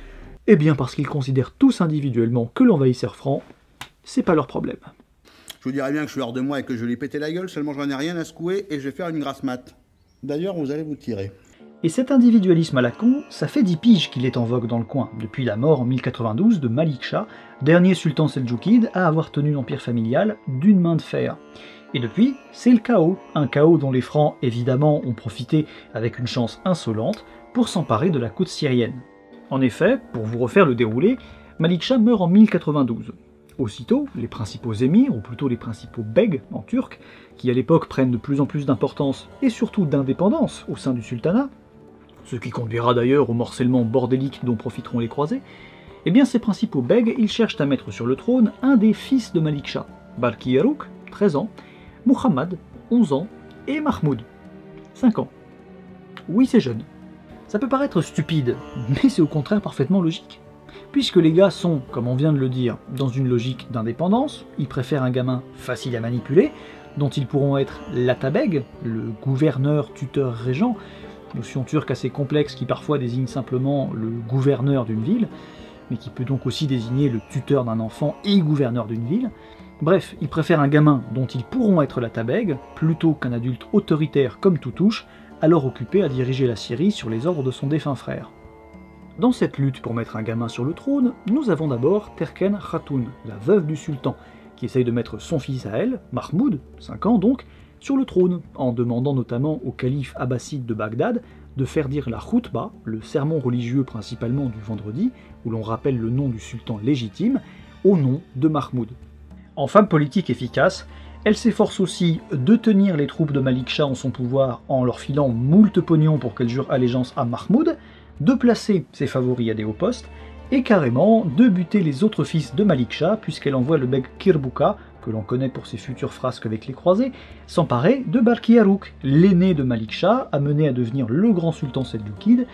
Eh bien parce qu'ils considèrent tous individuellement que l'envahisseur franc, c'est pas leur problème. Je vous dirais bien que je suis hors de moi et que je lui ai pété la gueule, seulement j'en ai rien à secouer et je vais faire une grasse mat. D'ailleurs, vous allez vous tirer. Et cet individualisme à la con, ça fait dix piges qu'il est en vogue dans le coin, depuis la mort en mille quatre-vingt-douze de Malik Shah, dernier sultan seldjoukide à avoir tenu l'empire familial d'une main de fer. Et depuis, c'est le chaos, un chaos dont les Francs, évidemment, ont profité avec une chance insolente pour s'emparer de la côte syrienne. En effet, pour vous refaire le déroulé, Malik Shah meurt en mille quatre-vingt-douze. Aussitôt, les principaux émirs, ou plutôt les principaux begs en turc, qui à l'époque prennent de plus en plus d'importance et surtout d'indépendance au sein du sultanat, ce qui conduira d'ailleurs au morcellement bordélique dont profiteront les croisés, eh bien ces principaux begs, ils cherchent à mettre sur le trône un des fils de Malik Shah, Barki Yarouk, treize ans, Muhammad, onze ans, et Mahmoud, cinq ans. Oui, c'est jeune. Ça peut paraître stupide, mais c'est au contraire parfaitement logique. Puisque les gars sont, comme on vient de le dire, dans une logique d'indépendance, ils préfèrent un gamin facile à manipuler, dont ils pourront être l'Atabeg, le gouverneur, tuteur, régent, notion turque assez complexe qui parfois désigne simplement le gouverneur d'une ville, mais qui peut donc aussi désigner le tuteur d'un enfant et gouverneur d'une ville. Bref, ils préfèrent un gamin dont ils pourront être l'Atabeg, plutôt qu'un adulte autoritaire comme Toutouche, alors occupé à diriger la Syrie sur les ordres de son défunt frère. Dans cette lutte pour mettre un gamin sur le trône, nous avons d'abord Terken Khatoun, la veuve du sultan, qui essaye de mettre son fils à elle, Mahmoud, cinq ans donc, sur le trône, en demandant notamment au calife abbasside de Bagdad de faire dire la khutba, le sermon religieux principalement du vendredi, où l'on rappelle le nom du sultan légitime, au nom de Mahmoud. En femme politique efficace, elle s'efforce aussi de tenir les troupes de Malik Shah en son pouvoir en leur filant moult pognon pour qu'elles jurent allégeance à Mahmoud, de placer ses favoris à des hauts postes, et carrément de buter les autres fils de Malik Shah, puisqu'elle envoie le beg Kirbuka, que l'on connaît pour ses futures frasques avec les croisés, s'emparer de Barki Yarouk, l'aîné de Malik Shah, amené à devenir le grand sultan seldjoukide,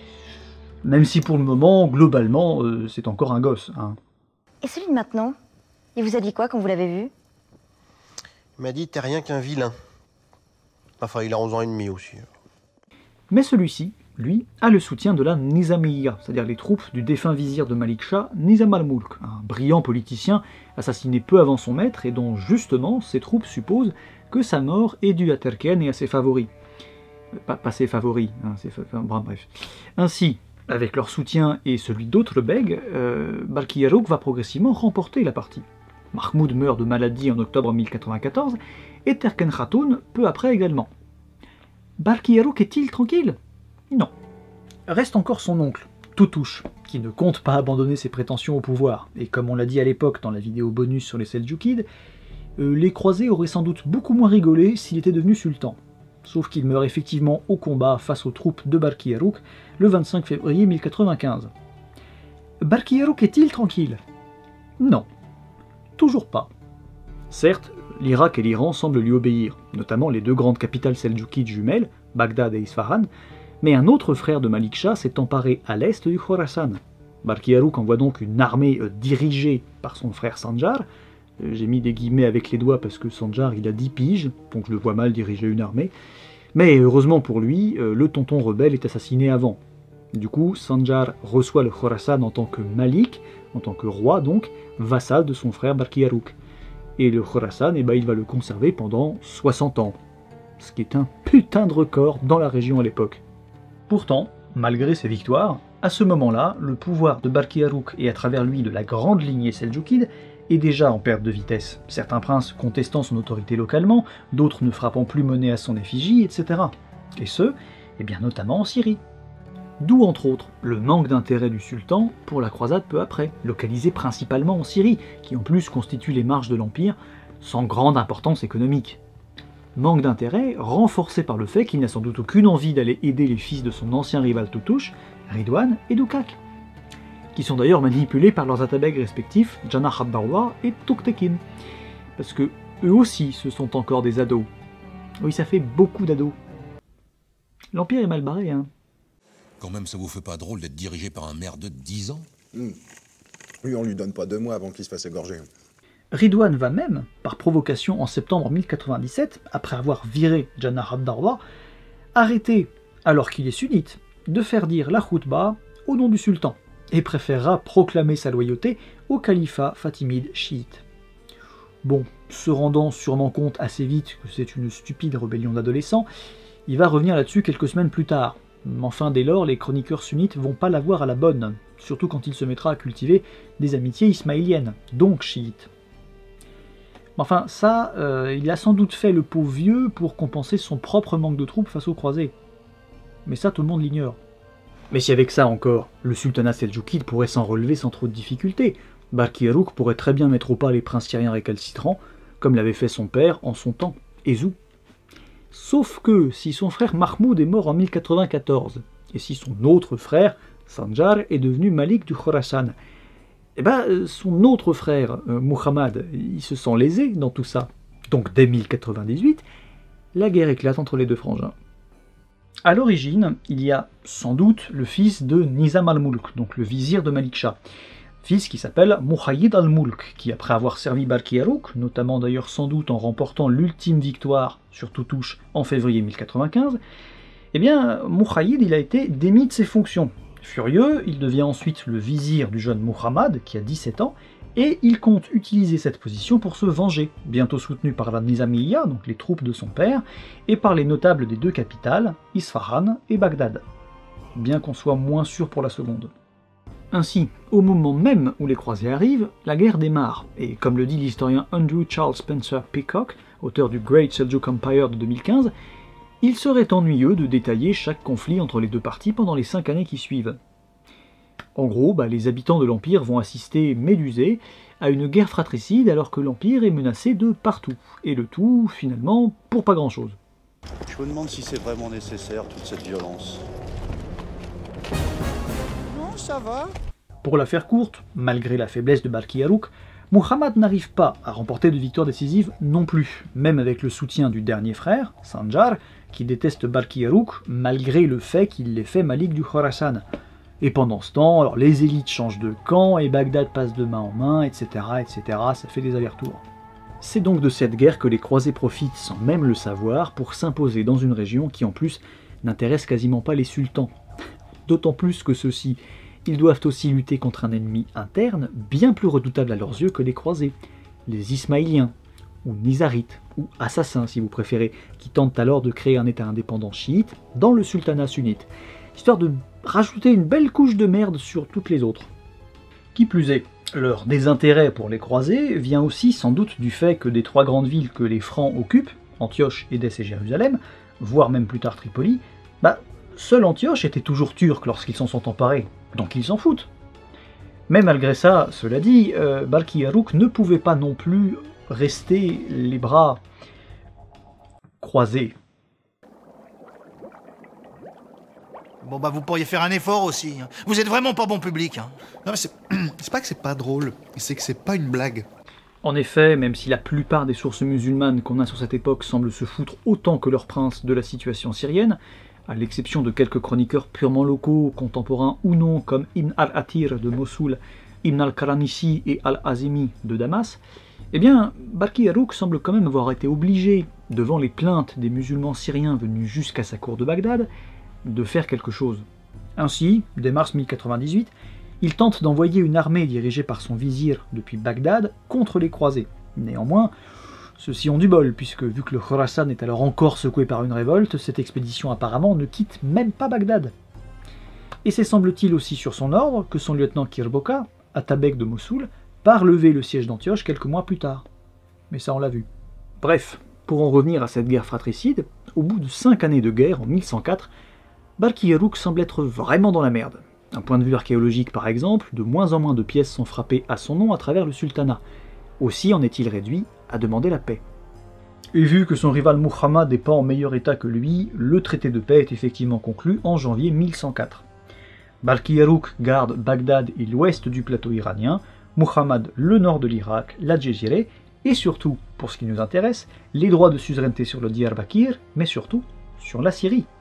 même si pour le moment, globalement, euh, c'est encore un gosse. Hein. Et celui de maintenant, il vous a dit quoi quand vous l'avez vu? Il m'a dit t'es rien qu'un vilain. Enfin, il a onze ans et demi aussi. Mais celui-ci, lui, a le soutien de la Nizamiya, c'est-à-dire les troupes du défunt vizir de Malik Shah, Nizam al-Mulk, un brillant politicien assassiné peu avant son maître et dont justement ses troupes supposent que sa mort est due à Terken et à ses favoris. Pas, pas ses favoris, hein, ses fa... enfin, bref. Ainsi, avec leur soutien et celui d'autres begs, euh, Barki Yarouk va progressivement remporter la partie. Mahmoud meurt de maladie en octobre mille quatre-vingt-quatorze, et Terken Khatoun peu après également. Barki Yarouk est-il tranquille? Non. Reste encore son oncle, Toutouche, qui ne compte pas abandonner ses prétentions au pouvoir, et comme on l'a dit à l'époque dans la vidéo bonus sur les Seldjoukides, euh, les croisés auraient sans doute beaucoup moins rigolé s'il était devenu sultan. Sauf qu'il meurt effectivement au combat face aux troupes de Barki Yarouk le vingt-cinq février mille quatre-vingt-quinze. Barki Yarouk est-il tranquille? Non. Toujours pas. Certes, l'Irak et l'Iran semblent lui obéir, notamment les deux grandes capitales seldjoukides jumelles, Bagdad et Isfahan, mais un autre frère de Malik Shah s'est emparé à l'est du Khorasan. Barki Yarouk envoie donc une armée euh, dirigée par son frère Sanjar. Euh, J'ai mis des guillemets avec les doigts parce que Sanjar il a dix piges, donc je le vois mal diriger une armée. Mais heureusement pour lui, euh, le tonton rebelle est assassiné avant. Du coup, Sanjar reçoit le Khorasan en tant que Malik, en tant que roi donc, vassal de son frère Barki Yarouk. Et le Khorasan, eh ben, il va le conserver pendant soixante ans. Ce qui est un putain de record dans la région à l'époque. Pourtant, malgré ses victoires, à ce moment-là, le pouvoir de Barki Yarouk et à travers lui de la grande lignée seldjoukide est déjà en perte de vitesse, certains princes contestant son autorité localement, d'autres ne frappant plus monnaie à son effigie, et cetera. Et ce, eh bien notamment en Syrie. D'où entre autres le manque d'intérêt du sultan pour la croisade peu après, localisée principalement en Syrie, qui en plus constitue les marges de l'Empire, sans grande importance économique. Manque d'intérêt renforcé par le fait qu'il n'a sans doute aucune envie d'aller aider les fils de son ancien rival Toutouche, Ridwan et Dukak, qui sont d'ailleurs manipulés par leurs atabeg respectifs, Jannah Abdallah et Tuktekin, parce que eux aussi ce sont encore des ados. Oui, ça fait beaucoup d'ados. L'Empire est mal barré, hein. Quand même, ça vous fait pas drôle d'être dirigé par un merdeux de dix ans? Mmh. Lui, on lui donne pas deux mois avant qu'il se fasse égorger. Ridwan va même, par provocation en septembre mille quatre-vingt-dix-sept, après avoir viré Jannah Abdarwa, arrêter, alors qu'il est sunnite, de faire dire la khutba au nom du sultan, et préférera proclamer sa loyauté au califat fatimide chiite. Bon, se rendant sûrement compte assez vite que c'est une stupide rébellion d'adolescents, il va revenir là-dessus quelques semaines plus tard. Mais enfin, dès lors, les chroniqueurs sunnites vont pas l'avoir à la bonne, surtout quand il se mettra à cultiver des amitiés ismaéliennes, donc chiites. Mais enfin, ça, euh, il a sans doute fait le pauvre vieux pour compenser son propre manque de troupes face aux croisés. Mais ça, tout le monde l'ignore. Mais si avec ça encore, le sultanat seldjoukide pourrait s'en relever sans trop de difficultés, Barki Yarouk pourrait très bien mettre au pas les princes syriens récalcitrants, comme l'avait fait son père en son temps, Ezou. Sauf que si son frère Mahmoud est mort en mille quatre-vingt-quatorze, et si son autre frère, Sanjar, est devenu Malik du Khorasan, eh ben son autre frère, euh, Muhammad, il se sent lésé dans tout ça. Donc dès mille quatre-vingt-dix-huit, la guerre éclate entre les deux frangins. A l'origine, il y a sans doute le fils de Nizam al-Mulk, donc le vizir de Malik Shah, fils qui s'appelle Muhayyid al-Mulk, qui après avoir servi Barki Yarouk, notamment d'ailleurs sans doute en remportant l'ultime victoire sur Toutouche en février mille quatre-vingt-quinze, eh bien Muhayyid il a été démis de ses fonctions. Furieux, il devient ensuite le vizir du jeune Muhammad, qui a dix-sept ans, et il compte utiliser cette position pour se venger, bientôt soutenu par la Nizamiyya, donc les troupes de son père, et par les notables des deux capitales, Isfahan et Bagdad, bien qu'on soit moins sûr pour la seconde. Ainsi, au moment même où les croisés arrivent, la guerre démarre, et comme le dit l'historien Andrew Charles Spencer Peacock, auteur du Great Seljuk Empire de deux mille quinze, il serait ennuyeux de détailler chaque conflit entre les deux parties pendant les cinq années qui suivent. En gros, bah, les habitants de l'Empire vont assister, médusés, à une guerre fratricide alors que l'Empire est menacé de partout, et le tout, finalement, pour pas grand-chose. Je me demande si c'est vraiment nécessaire, toute cette violence. Non, ça va. Pour la faire courte, malgré la faiblesse de Barki Yarouk, Muhammad n'arrive pas à remporter de victoire décisive non plus, même avec le soutien du dernier frère, Sanjar, qui déteste Barki Yarouk, malgré le fait qu'il l'ait fait Malik du Khorasan. Et pendant ce temps, alors les élites changent de camp, et Bagdad passe de main en main, et cetera, et cetera, ça fait des allers-retours. C'est donc de cette guerre que les croisés profitent, sans même le savoir, pour s'imposer dans une région qui en plus n'intéresse quasiment pas les sultans. D'autant plus que ceux-ci, ils doivent aussi lutter contre un ennemi interne, bien plus redoutable à leurs yeux que les croisés, les Ismaéliens, ou Nizarites, ou assassins si vous préférez, qui tentent alors de créer un état indépendant chiite dans le sultanat sunnite, histoire de rajouter une belle couche de merde sur toutes les autres. Qui plus est, leur désintérêt pour les croisés vient aussi sans doute du fait que des trois grandes villes que les Francs occupent, Antioche, Édesse et Jérusalem, voire même plus tard Tripoli, bah, seul Antioche était toujours turc lorsqu'ils s'en sont emparés, donc ils s'en foutent. Mais malgré ça, cela dit, euh, Barki Yarouk ne pouvait pas non plus rester les bras croisés. Bon bah vous pourriez faire un effort aussi. Hein. Vous êtes vraiment pas bon public. Hein. Non mais c'est pas que c'est pas drôle, c'est que c'est pas une blague. En effet, même si la plupart des sources musulmanes qu'on a sur cette époque semblent se foutre autant que leurs princes de la situation syrienne, à l'exception de quelques chroniqueurs purement locaux, contemporains ou non, comme Ibn al-Athir de Mossoul, Ibn al-Karanissi et al-Azimi de Damas, eh bien, Barki Yarouk semble quand même avoir été obligé, devant les plaintes des musulmans syriens venus jusqu'à sa cour de Bagdad, de faire quelque chose. Ainsi, dès mars mille quatre-vingt-dix-huit, il tente d'envoyer une armée dirigée par son vizir depuis Bagdad contre les croisés. Néanmoins, ceux-ci ont du bol, puisque vu que le Khorasan est alors encore secoué par une révolte, cette expédition apparemment ne quitte même pas Bagdad. Et c'est semble-t-il aussi sur son ordre que son lieutenant Kirboka, Atabek de Mossoul, part lever le siège d'Antioche quelques mois plus tard. Mais ça on l'a vu. Bref, pour en revenir à cette guerre fratricide, au bout de cinq années de guerre, en mille cent quatre, Barki Yarouk semble être vraiment dans la merde. D'un point de vue archéologique par exemple, de moins en moins de pièces sont frappées à son nom à travers le sultanat. Aussi en est-il réduit à demander la paix. Et vu que son rival Muhammad n'est pas en meilleur état que lui, le traité de paix est effectivement conclu en janvier mille cent quatre. Barki Yarouk garde Bagdad et l'ouest du plateau iranien, Muhammad le nord de l'Irak, la Djézireh, et surtout, pour ce qui nous intéresse, les droits de suzeraineté sur le Diyarbakir, mais surtout sur la Syrie.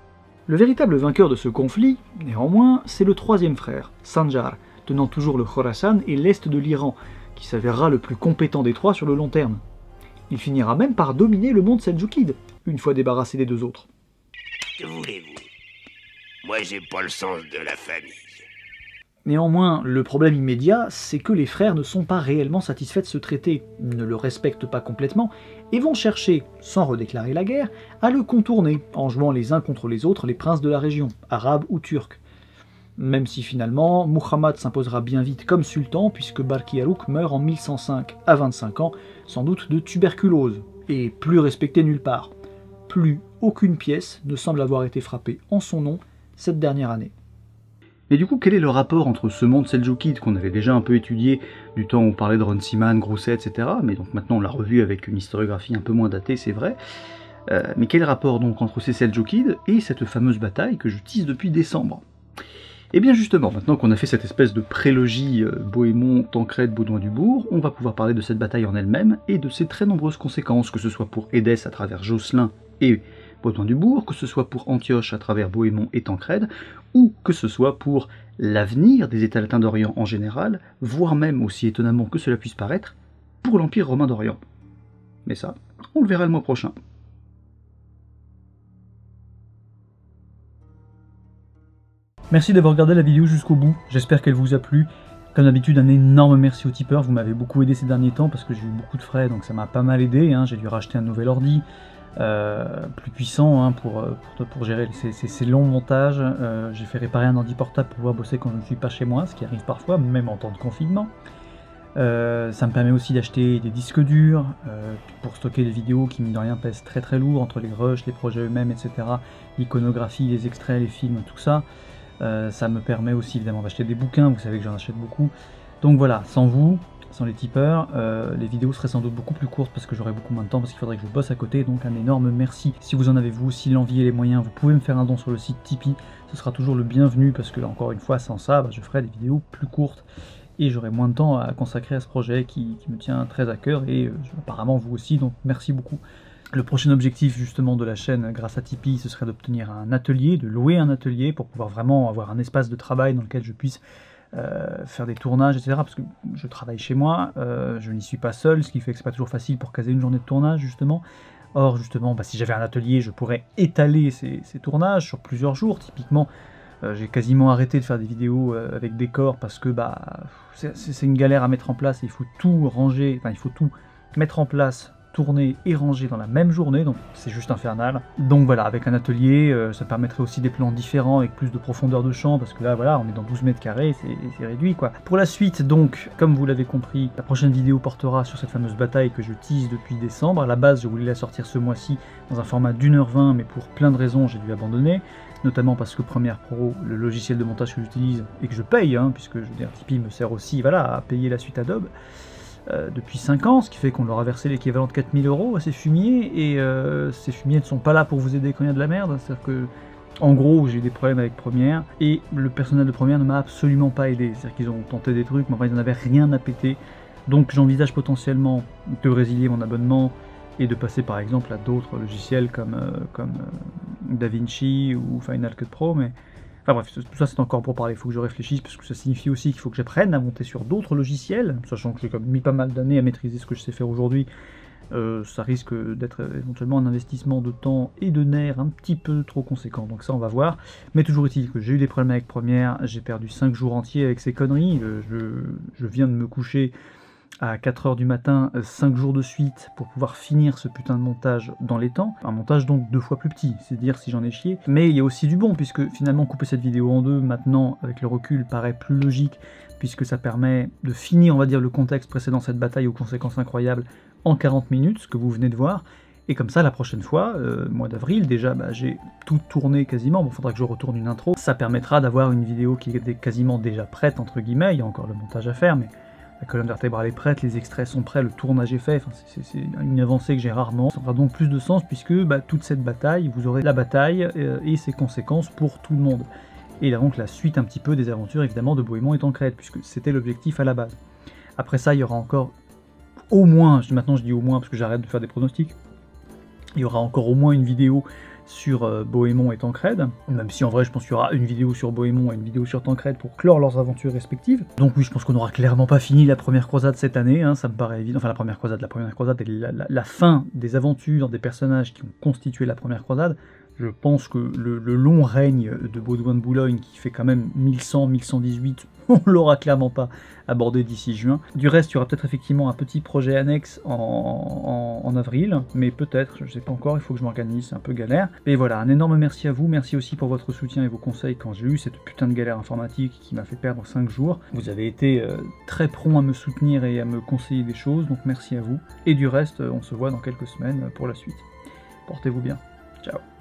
Le véritable vainqueur de ce conflit, néanmoins, c'est le troisième frère, Sanjar, tenant toujours le Khorasan et l'est de l'Iran, qui s'avérera le plus compétent des trois sur le long terme. Il finira même par dominer le monde seldjoukide, une fois débarrassé des deux autres. Que voulez-vous? Moi, j'ai pas le sens de la famille. Néanmoins, le problème immédiat, c'est que les frères ne sont pas réellement satisfaits de ce traité, ne le respectent pas complètement, et vont chercher, sans redéclarer la guerre, à le contourner, en jouant les uns contre les autres les princes de la région, arabes ou turcs. Même si finalement, Muhammad s'imposera bien vite comme sultan, puisque Barki Yarouk meurt en mille cent cinq, à vingt-cinq ans, sans doute de tuberculose, et plus respecté nulle part. Plus aucune pièce ne semble avoir été frappée en son nom cette dernière année. Et du coup, quel est le rapport entre ce monde seldjoukide qu'on avait déjà un peu étudié du temps où on parlait de Runciman, Grousset, et cetera, mais donc maintenant on l'a revu avec une historiographie un peu moins datée, c'est vrai. Euh, mais quel rapport donc entre ces seldjoukides et cette fameuse bataille que je tease depuis décembre? Et bien justement, maintenant qu'on a fait cette espèce de prélogie euh, Bohémond, Tancrède, Baudouin du Bourg, on va pouvoir parler de cette bataille en elle-même et de ses très nombreuses conséquences, que ce soit pour Édesse à travers Josselin et Baudouin du Bourg, que ce soit pour Antioche à travers Bohémond et Tancrède, ou que ce soit pour l'avenir des États latins d'Orient en général, voire même, aussi étonnamment que cela puisse paraître, pour l'Empire romain d'Orient. Mais ça, on le verra le mois prochain. Merci d'avoir regardé la vidéo jusqu'au bout, j'espère qu'elle vous a plu. Comme d'habitude, un énorme merci aux tipeurs, vous m'avez beaucoup aidé ces derniers temps parce que j'ai eu beaucoup de frais, donc ça m'a pas mal aidé, hein. J'ai dû racheter un nouvel ordi, euh, plus puissant hein, pour, pour, pour gérer ces, ces, ces longs montages. Euh, j'ai fait réparer un ordi portable pour pouvoir bosser quand je ne suis pas chez moi, ce qui arrive parfois, même en temps de confinement. Euh, ça me permet aussi d'acheter des disques durs euh, pour stocker des vidéos qui, mine de rien, pèsent très très lourd entre les rushs, les projets eux-mêmes, et cetera. L'iconographie, les extraits, les films, tout ça. Euh, ça me permet aussi évidemment d'acheter des bouquins, vous savez que j'en achète beaucoup. Donc voilà, sans vous, sans les tipeurs, euh, les vidéos seraient sans doute beaucoup plus courtes parce que j'aurais beaucoup moins de temps, parce qu'il faudrait que je bosse à côté, donc un énorme merci. Si vous en avez vous aussi l'envie et les moyens, vous pouvez me faire un don sur le site Tipeee, ce sera toujours le bienvenu parce que encore une fois, sans ça, bah, je ferai des vidéos plus courtes et j'aurai moins de temps à consacrer à ce projet qui, qui me tient très à cœur et euh, apparemment vous aussi, donc merci beaucoup. Le prochain objectif justement de la chaîne grâce à Tipeee, ce serait d'obtenir un atelier, de louer un atelier pour pouvoir vraiment avoir un espace de travail dans lequel je puisse euh, faire des tournages, et cetera. Parce que je travaille chez moi, euh, je n'y suis pas seul, ce qui fait que c'est pas toujours facile pour caser une journée de tournage justement. Or justement, bah, si j'avais un atelier, je pourrais étaler ces, ces tournages sur plusieurs jours. Typiquement, euh, j'ai quasiment arrêté de faire des vidéos euh, avec décor parce que bah, c'est une galère à mettre en place, et il faut tout ranger, enfin il faut tout mettre en place, tourner et ranger dans la même journée, donc c'est juste infernal. Donc voilà, avec un atelier, euh, ça permettrait aussi des plans différents avec plus de profondeur de champ, parce que là voilà, on est dans douze mètres carrés, c'est réduit quoi. Pour la suite donc, comme vous l'avez compris, la prochaine vidéo portera sur cette fameuse bataille que je tease depuis décembre. À la base, je voulais la sortir ce mois-ci dans un format d'une heure vingt, mais pour plein de raisons, j'ai dû abandonner, notamment parce que Premiere Pro, le logiciel de montage que j'utilise et que je paye, hein, puisque je veux dire, Tipeee me sert aussi voilà, à payer la suite Adobe, Euh, depuis cinq ans, ce qui fait qu'on leur a versé l'équivalent de quatre mille euros à ces fumiers, et euh, ces fumiers ne sont pas là pour vous aider quand il y a de la merde, c'est-à-dire que, en gros, j'ai eu des problèmes avec Premiere, et le personnel de Premiere ne m'a absolument pas aidé, c'est-à-dire qu'ils ont tenté des trucs, mais enfin ils n'en avaient rien à péter, donc j'envisage potentiellement de résilier mon abonnement, et de passer par exemple à d'autres logiciels comme, euh, comme euh, DaVinci ou Final Cut Pro, mais... Enfin bref, tout ça c'est encore pour parler, il faut que je réfléchisse, parce que ça signifie aussi qu'il faut que j'apprenne à monter sur d'autres logiciels, sachant que j'ai quand même mis pas mal d'années à maîtriser ce que je sais faire aujourd'hui. Euh, ça risque d'être éventuellement un investissement de temps et de nerfs un petit peu trop conséquent, donc ça on va voir. Mais toujours est-il que j'ai eu des problèmes avec Premiere, j'ai perdu cinq jours entiers avec ces conneries, je, je viens de me coucher à quatre heures du matin, cinq jours de suite, pour pouvoir finir ce putain de montage dans les temps. Un montage donc deux fois plus petit, c'est dire si j'en ai chié. Mais il y a aussi du bon, puisque finalement couper cette vidéo en deux, maintenant, avec le recul, paraît plus logique, puisque ça permet de finir, on va dire, le contexte précédent cette bataille aux conséquences incroyables en quarante minutes, ce que vous venez de voir. Et comme ça, la prochaine fois, euh, mois d'avril, déjà, bah, j'ai tout tourné quasiment, bon, faudra que je retourne une intro. Ça permettra d'avoir une vidéo qui est quasiment déjà prête, entre guillemets, il y a encore le montage à faire, mais... La colonne vertébrale est prête, les extraits sont prêts, le tournage est fait, enfin, c'est une avancée que j'ai rarement. Ça aura donc plus de sens puisque bah, toute cette bataille, vous aurez la bataille euh, et ses conséquences pour tout le monde. Et là donc la suite un petit peu des aventures évidemment de Bohémond et Tancrède, puisque c'était l'objectif à la base. Après ça, il y aura encore au moins, maintenant je dis au moins parce que j'arrête de faire des pronostics, il y aura encore au moins une vidéo sur euh, Bohémond et Tancred, même si en vrai je pense qu'il y aura une vidéo sur Bohémond et une vidéo sur Tancred pour clore leurs aventures respectives. Donc oui, je pense qu'on n'aura clairement pas fini la première croisade cette année, hein, ça me paraît évident, enfin la première croisade, la première croisade et la, la, la fin des aventures des personnages qui ont constitué la première croisade. Je pense que le, le long règne de Baudouin de Boulogne, qui fait quand même mille cent à mille cent dix-huit, on l'aura clairement pas abordé d'ici juin. Du reste, il y aura peut-être effectivement un petit projet annexe en, en, en avril, mais peut-être, je ne sais pas encore, il faut que je m'organise, c'est un peu galère. Et voilà, un énorme merci à vous, merci aussi pour votre soutien et vos conseils quand j'ai eu cette putain de galère informatique qui m'a fait perdre cinq jours. Vous avez été euh, très prompt à me soutenir et à me conseiller des choses, donc merci à vous. Et du reste, on se voit dans quelques semaines pour la suite. Portez-vous bien. Ciao.